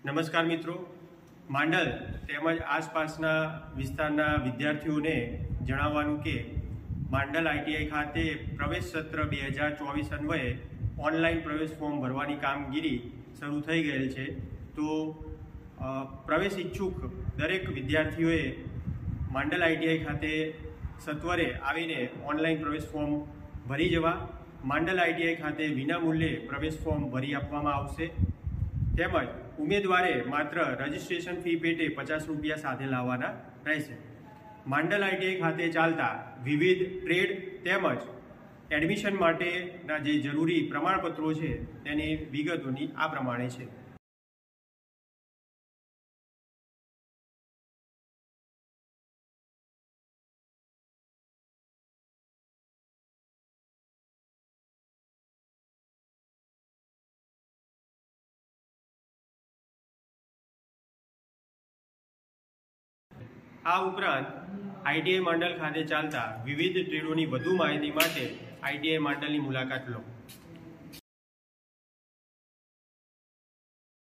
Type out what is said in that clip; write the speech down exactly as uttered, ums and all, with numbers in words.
નમસ્કાર મિત્રો, માંડલ તેમજ આસપાસના વિસ્તારના વિદ્યાર્થીઓને જણાવવાનું કે માંડલ આઈટીઆઈ ખાતે પ્રવેશ સત્ર બે હજાર ચોવીસ અન્વયે ઓનલાઈન પ્રવેશ ફોર્મ ભરવાની કામગીરી શરૂ થઈ ગયેલ છે. તો પ્રવેશ ઈચ્છુક દરેક વિદ્યાર્થીઓએ માંડલ આઈટીઆઈ ખાતે સત્વરે આવીને ઓનલાઈન પ્રવેશ ફોર્મ ભરી જવા. માંડલ આઈટીઆઈ ખાતે વિનામૂલ્યે પ્રવેશ ફોર્મ ભરી આપવામાં આવશે. તેમજ ઉમેદવારે માત્ર રજિસ્ટ્રેશન ફી પેટે પચાસ રૂપિયા સાથે લાવવાના રહેશે. માંડલ આઈટીઆઈ ખાતે ચાલતા વિવિધ ટ્રેડ તેમજ એડમિશન માટેના જે જરૂરી પ્રમાણપત્રો છે તેની વિગતોની આ પ્રમાણે છે. આ ઉપરાંત આઈટીઆઈ માંડલ ખાતે ચાલતા વિવિધ ટ્રેડોની વધુ માહિતી માટે આઈટીઆઈ માંડલની મુલાકાત લો.